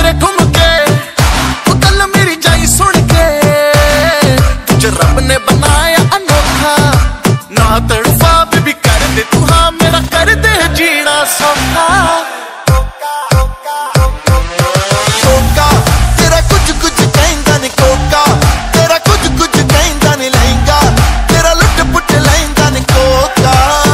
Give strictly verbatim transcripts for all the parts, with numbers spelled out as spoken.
तेरे ठुमके, वो गल मेरी जाई सुन के। तुझे रब ने बनाया अनोखा, ना तड़फा बेबी कर दे तू हाँ मेरा, कर दे जीना सौखा। कोका तेरा कुछ कुछ कहंदा नी, कोका तेरा कुछ कुछ कहंदा नी, लहंगा तेरा लुट पुट लहंदा नी। कोका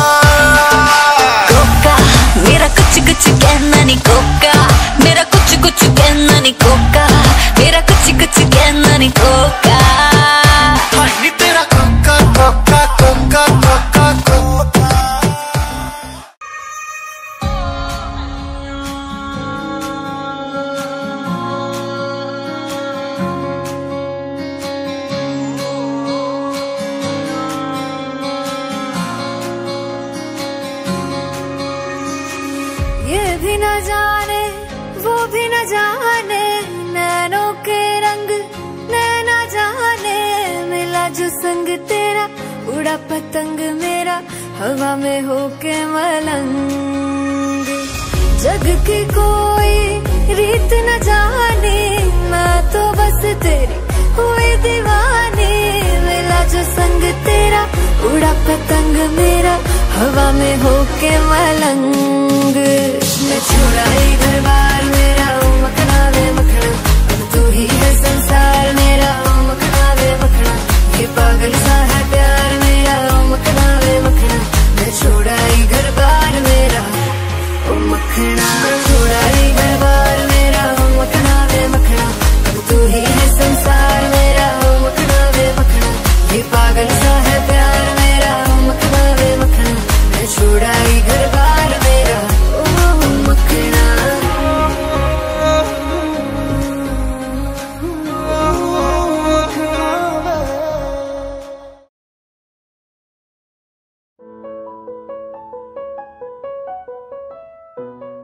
कोका मेरा कुछ कुछ कहना नी, कोका मेरा कुछ कुछ कहना नी, कोका मेरा कुछ कुछ कहना नी। कोका हाय नी तेरा कोका कोका कोका कोका कोका। ये भी न जाने वो भी न जाने, नैनों के रंग नैना जाने। मिला जो संग तेरा उड़ा पतंग मेरा, हवा में होके मलंग। जग की कोई रीत न जाने, मैं तो बस तेरी हुई दीवानी। मिला जो संग तेरा उड़ा पतंग मेरा, हवा में होके मलंग। मैं छोड़ा ही घर बार मेरा, ओ मखना वे मखना, अब तू ही है संसार मेरा, ओ मखना वे मखना। ये पागल सा है प्यार मेरा, ओ मखना वे मखना। मैं छोड़ा ही घर बार मेरा, ओ मखना। छोड़ा ही घर बार मेरा, ओ मखना वे मखना, अब तू ही है संसार मेरा, ओ मखना वे मखना। ये पागल सा है प्यार मेरा, ओ मखना वे मखना। मैं छोड़ा ही घर